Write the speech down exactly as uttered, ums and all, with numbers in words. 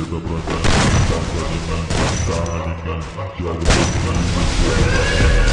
Beleza, brother, tá se alimentando, tá alimento, joga o